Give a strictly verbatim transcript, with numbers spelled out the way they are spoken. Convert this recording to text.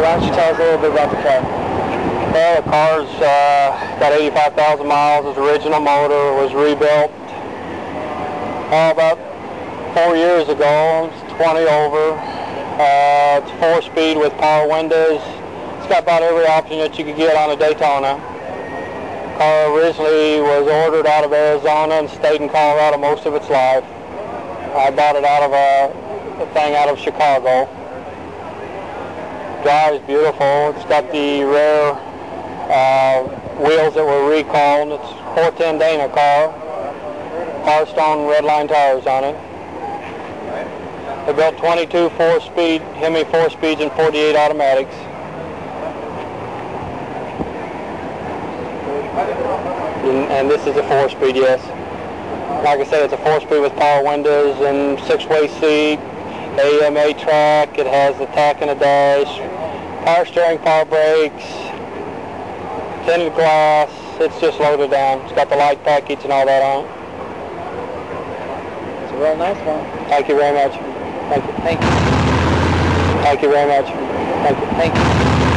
why don't you tell us a little bit about the car? Well, the car's uh, got eighty-five thousand miles. Its original motor was rebuilt oh, about four years ago. It's twenty over. Uh, it's four-speed with power windows. It's got about every option that you could get on a Daytona. The car originally was ordered out of Arizona and stayed in Colorado most of its life. I bought it out of a, a thing out of Chicago. Drives beautiful. It's got the rear uh, wheels that were recalled. It's four ten Dana car. Firestone Redline tires on it. They built twenty-two four-speed Hemi four-speeds and forty-eight automatics. And, and this is a four-speed, yes. Like I said, it's a four-speed with power windows and six-way seat, A M A track. It has the tack and a dash, power steering, power brakes, tinted glass. It's just loaded down. It's got the light package and all that on it. It's a real nice one. Thank you very much. Thank you. Thank you. Thank you very much. Thank you. Thank you.